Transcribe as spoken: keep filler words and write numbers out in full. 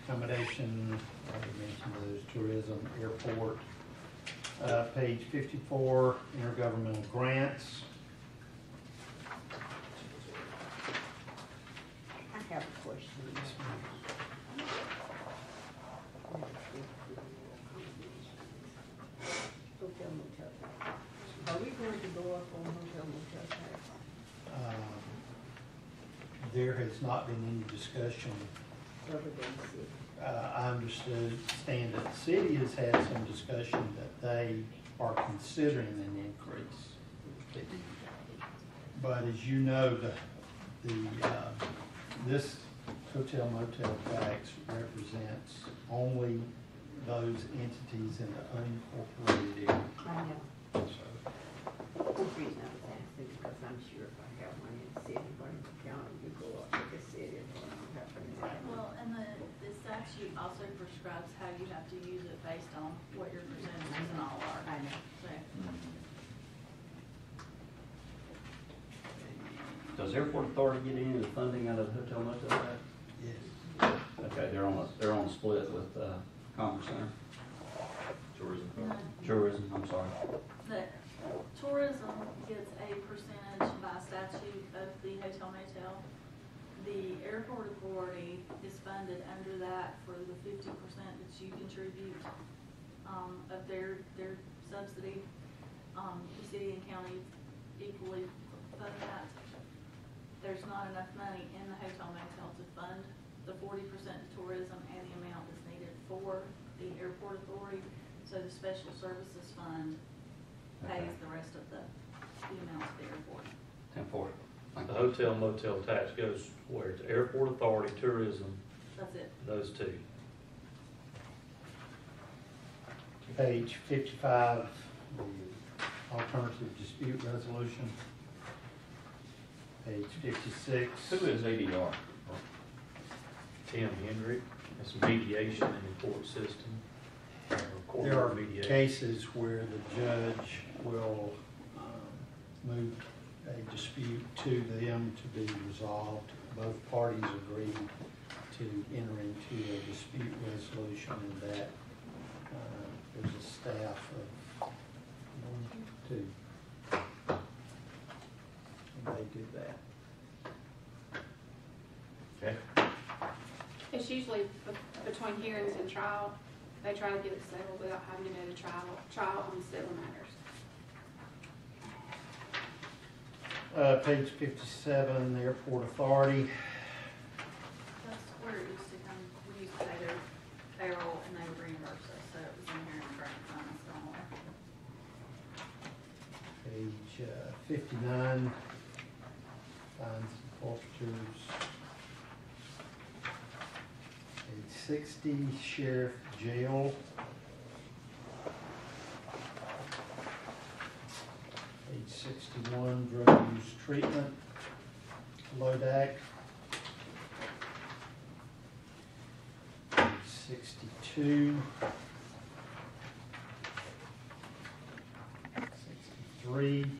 accommodation, I already mentioned those, tourism, airport. Uh, page fifty-four, intergovernmental grants. I have a question. Hotel motel tax. Are we going to go up on hotel motel tax? Um, There has not been any discussion. Other than city? Uh, I understood, stand that the city has had some discussion that they are considering an increase. But as you know, the, the, uh, this hotel motel tax represents only those entities in the unincorporated area. I know. So, The reason I was asking is because I'm sure if I have one in the city, Vernon County, you go up to the city, it's going to happen. Well, and the, the statute also prescribes how you have to use it based on what your percentages and all are. I know. So, Does Airport Authority get any of the funding out of the hotel motel tax? yes. Okay, they're on a, they're on a split with, uh, Commerce Center. Tourism. no, Tourism, I'm sorry. the tourism gets a percentage by statute of the hotel motel. The airport authority is funded under that for the fifty percent that you contribute, um, of their, their subsidy. Um, the city and county equally fund that. There's not enough money in the hotel motel to fund the forty percent tourism and the amount that's needed for the airport authority. So the special services fund pays Okay. the rest of the, the amount to the airport. Ten four. The hotel motel tax goes where? To airport authority, tourism, That's it. those two. Page fifty-five, the alternative dispute resolution. Page fifty-six. Who is A D R? Tim Hendrick, that's mediation in the court system. or court There are mediation. cases where the judge will um, move a dispute to them to be resolved. Both parties agree to enter into a dispute resolution, and that uh, there's a staff of one, two. And they do that. Okay. It's usually be- between hearings and trial, they try to get it settled without having to go to trial, trial on civil matters. Uh, page fifty-seven, the airport authority. That's where it used to come, we used to pay their payroll and they would reimburse us, so it was in here in the grant fund, it's gone away. Page uh, fifty-nine, fines and forfeitures. Page sixty, sheriff jail. Page sixty-one, drug use treatment, Lodak. Page sixty-two,